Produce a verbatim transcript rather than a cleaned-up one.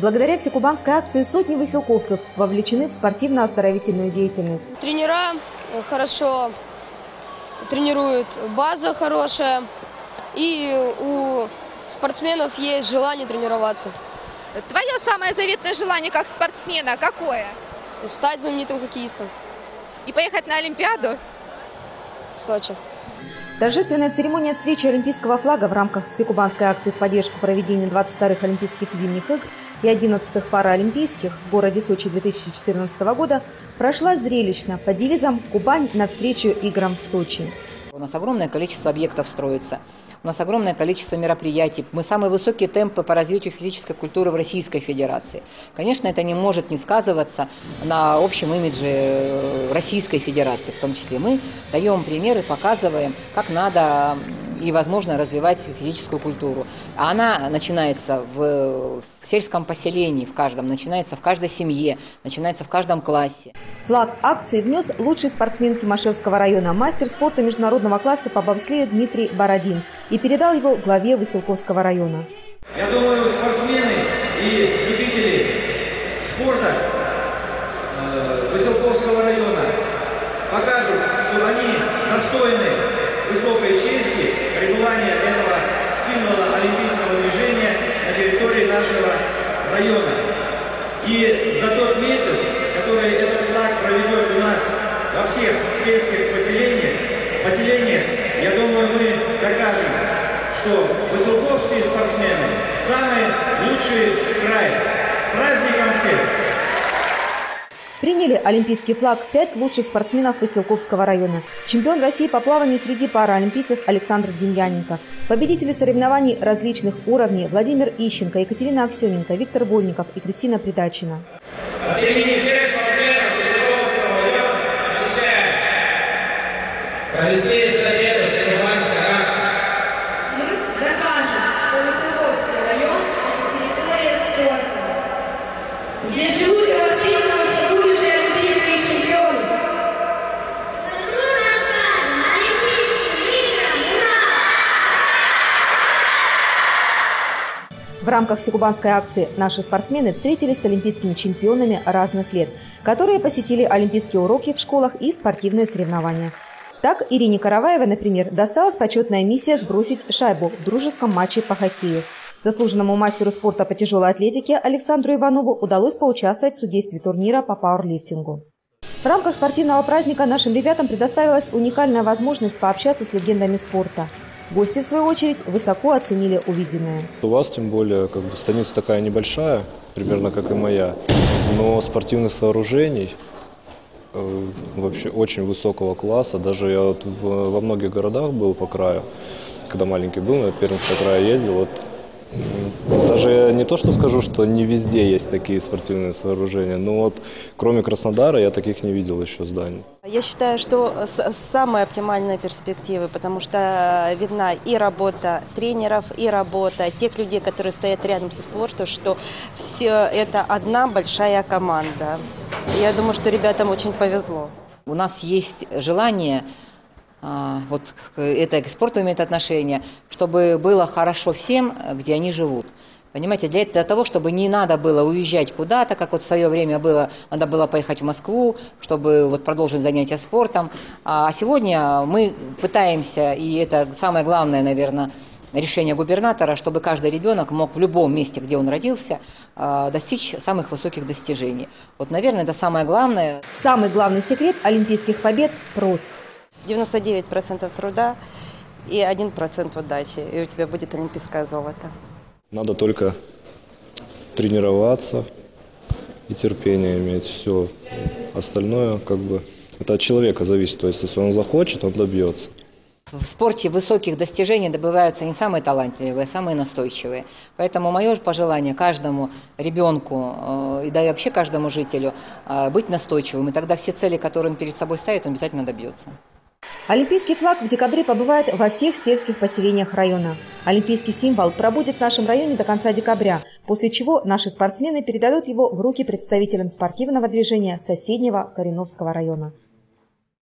Благодаря всекубанской акции сотни выселковцев вовлечены в спортивно-оздоровительную деятельность. Тренера хорошо тренируют, база хорошая, и у спортсменов есть желание тренироваться. Твое самое заветное желание как спортсмена какое? Стать знаменитым хоккеистом. И поехать на Олимпиаду? В Сочи. Торжественная церемония встречи олимпийского флага в рамках всекубанской акции в поддержку проведения двадцать вторых Олимпийских зимних игр и одиннадцатых паралимпийских в городе Сочи две тысячи четырнадцатого года прошла зрелищно под девизом «Кубань навстречу играм в Сочи». У нас огромное количество объектов строится, у нас огромное количество мероприятий. Мы самые высокие темпы по развитию физической культуры в Российской Федерации. Конечно, это не может не сказываться на общем имидже Российской Федерации в том числе. Мы даем примеры, показываем, как надо и возможно развивать физическую культуру. А она начинается в сельском поселении, в каждом, начинается в каждой семье, начинается в каждом классе. Флаг акции внес лучший спортсмен Тимошевского района, мастер спорта международного класса по бобслею Дмитрий Бородин, и передал его главе Выселковского района. Я думаю, спортсмены и любители спорта э, Выселковского района покажут, что они достойны высокой чести пребывания этого символа олимпийского движения на территории нашего района. И за тот месяц, который этот флаг проведет у нас во всех сельских поселениях, поселениях, я думаю, мы докажем, что выселковские спортсмены самый лучший край. С праздником всех! Приняли олимпийский флаг пять лучших спортсменов Выселковского района. Чемпион России по плаванию среди паралимпийцев Александр Демьяненко. Победители соревнований различных уровней Владимир Ищенко, Екатерина Аксененко, Виктор Больников и Кристина Придачина. От имени всех спортсменов Выселковского района обещаем провести эстафету всекубанской акции. Мы докажем, что Выселковский район – это территория спорта. Здесь живут и воспитываются будущие олимпийские чемпионы. В рамках всекубанской акции наши спортсмены встретились с олимпийскими чемпионами разных лет, которые посетили олимпийские уроки в школах и спортивные соревнования. Так, Ирине Караваевой, например, досталась почетная миссия сбросить шайбу в дружеском матче по хоккею. Заслуженному мастеру спорта по тяжелой атлетике Александру Иванову удалось поучаствовать в судействе турнира по пауэрлифтингу. В рамках спортивного праздника нашим ребятам предоставилась уникальная возможность пообщаться с легендами спорта. Гости, в свою очередь, высоко оценили увиденное. У вас, тем более, как бы станица такая небольшая, примерно как и моя, но спортивных сооружений э, вообще очень высокого класса. Даже я вот в, во многих городах был по краю, когда маленький был, на первенство края ездил. Вот, даже я не то, что скажу, что не везде есть такие спортивные сооружения, но вот кроме Краснодара я таких не видел еще зданий. Я считаю, что самые оптимальные перспективы, потому что видна и работа тренеров, и работа тех людей, которые стоят рядом со спортом, что все это одна большая команда. Я думаю, что ребятам очень повезло. У нас есть желание, вот это к спорту имеет отношение, чтобы было хорошо всем, где они живут. Понимаете, для, для того, чтобы не надо было уезжать куда-то, как вот в свое время было, надо было поехать в Москву, чтобы вот продолжить занятия спортом. А сегодня мы пытаемся, и это самое главное, наверное, решение губернатора, чтобы каждый ребенок мог в любом месте, где он родился, достичь самых высоких достижений. Вот, наверное, это самое главное. Самый главный секрет олимпийских побед прост. девяносто девять процентов труда и один процент удачи, и у тебя будет олимпийское золото. Надо только тренироваться и терпение иметь. Все остальное как бы это от человека зависит. То есть, если он захочет, он добьется. В спорте высоких достижений добиваются не самые талантливые, а самые настойчивые. Поэтому мое пожелание каждому ребенку и да и вообще каждому жителю быть настойчивым. И тогда все цели, которые он перед собой ставит, он обязательно добьется. Олимпийский флаг в декабре побывает во всех сельских поселениях района. Олимпийский символ пробудет в нашем районе до конца декабря, после чего наши спортсмены передадут его в руки представителям спортивного движения соседнего Кореновского района.